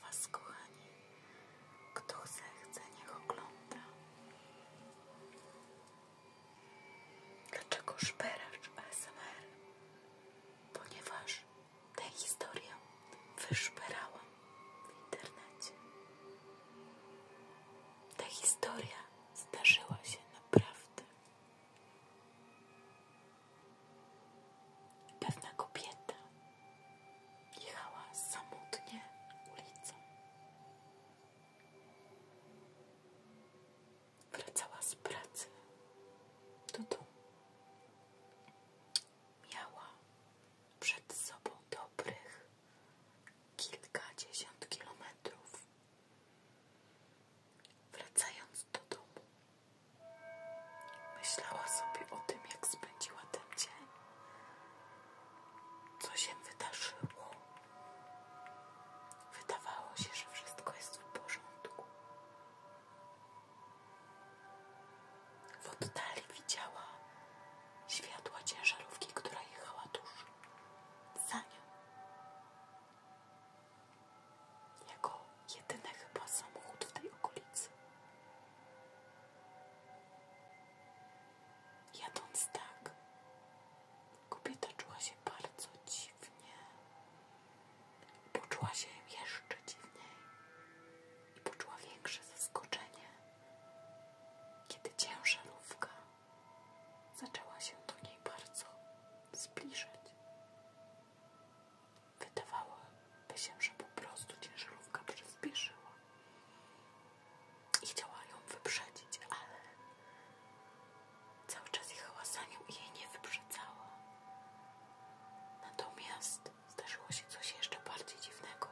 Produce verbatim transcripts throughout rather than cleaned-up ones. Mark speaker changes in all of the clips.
Speaker 1: Was, kochani. Kto chce, chce, niech ogląda. Dlaczego szperacz A S M R? Ponieważ tę historię wyszperałam w internecie. Ta historia zdarzyła się naprawdę. Pewna kobieta jechała samotnie ulicą. Wracała z pracy do domu. Miała przed sobą dobrych kilkadziesiąt kilometrów. Wracając do domu, myślała sobie o tym, jak spędziła ten dzień. Co się wydarzyło? Wydawało się, że wszystko jest w porządku. W oddali widziała światła ciężarówki, która jechała tuż za nią. Jako jedyny chyba samochód w tej okolicy. Jadąc tak, kobieta czuła się bardzo dziwnie. Poczuła się jeszcze dziwniej i poczuła większe zaskoczenie, kiedy ciężarówka zaczęła się do niej bardzo zbliżać. Wydawałoby się, że po prostu ciężarówka przyspieszyła i chciała ją wyprzedzić, ale cały czas jechała za nią i jej nie wyprzedzała. Natomiast zdarzyło się coś jeszcze bardziej dziwnego.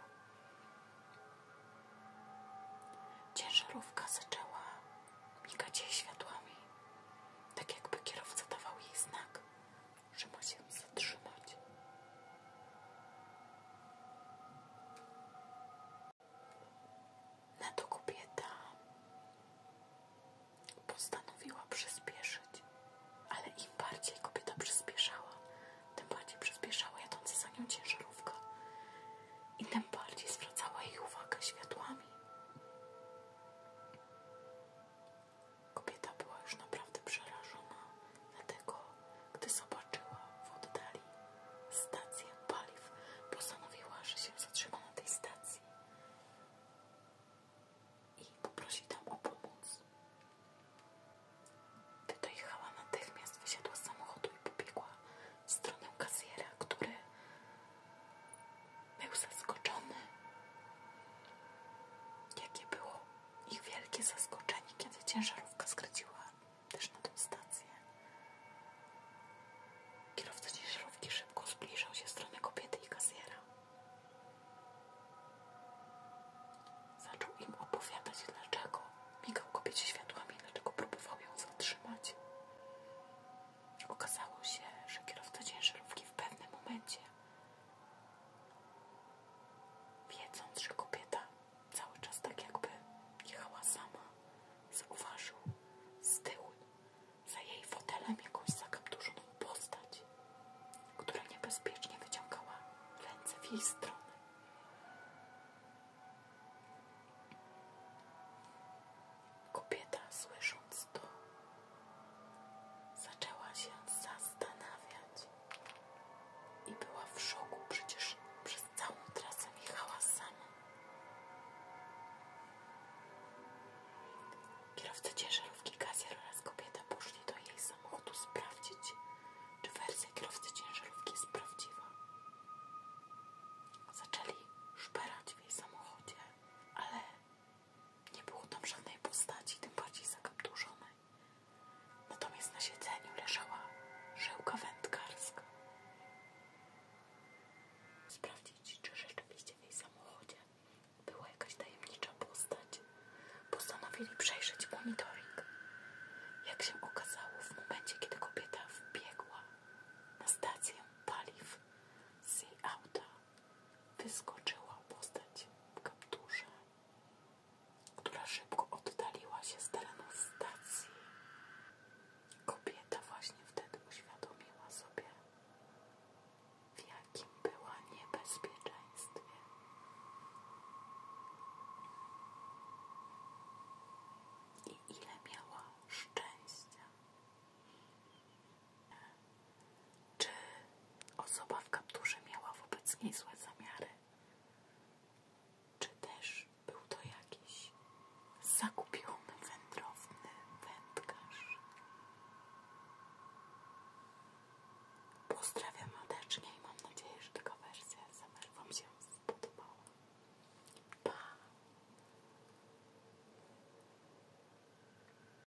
Speaker 1: Ciężarówka zaczęła migać jej światłami, tak jakby kierowca dawał jej znak, że ma się zatrzymać. Na to kobieta postanowiła przyspieszyć, ale im bardziej kobieta przyspieszała, tym bardziej przyspieszała jadąca za nią ciężarówka i tym bardziej zwracała jej uwagę światłami. Kobieta była już naprawdę przerażona, dlatego gdy zobaczyła w oddali stację paliw, postanowiła, że się zatrzyma na tej stacji i poprosi tam o pomoc. Gdy dojechała, natychmiast wysiadła z samochodu i pobiegła w stronę kasjera, który był zaskoczony. Jakie było ich wielkie zaskoczenie, kiedy ciężarówka skręciła też na tą stację. Kierowca ciężarówki szybko zbliżał się w stronę kobiety i kasjera. Zaczął im opowiadać, dlaczego migał kobiecie światłami, dlaczego próbował ją zatrzymać. Okazało się, że kierowca ciężarówki w pewnym momencie, wiedząc, że kobieta cały czas tak jakby jechała sama, zauważył z tyłu za jej fotelem jakąś zakapturzoną postać, która niebezpiecznie wyciągała ręce w jej stronę. Kobieta, słysząc to, zaczęła się zastanawiać i była w szoku, przecież przez całą trasę jechała sama. Kierowca ciężarówki, kasjer oraz kobieta poszli do jej samochodu sprawdzić, czy wersja kierowcy ciężarówki jest prawdziwa. Zaczęli szperać w jej samochodzie, ale nie było tam żadnej postaci, tym bardziej zakapturzonej. Natomiast na siedzeniu leżała żyłka wędkarska. Sprawdzić, czy rzeczywiście w jej samochodzie była jakaś tajemnicza postać. Postanowili przejrzeć monitoring. Jak się okazało, w momencie, kiedy kobieta wbiegła na stację paliw, z jej auta wyskoczyła postać w kapturze, która szybko oddaliła się z terenu stacji. Kobieta właśnie wtedy uświadomiła sobie, w jakim była niebezpieczeństwie. osoba w kapturze miała wobec niej złe zamiary? Czy też był to jakiś zagubiony, wędrowny wędkarz? Pozdrawiam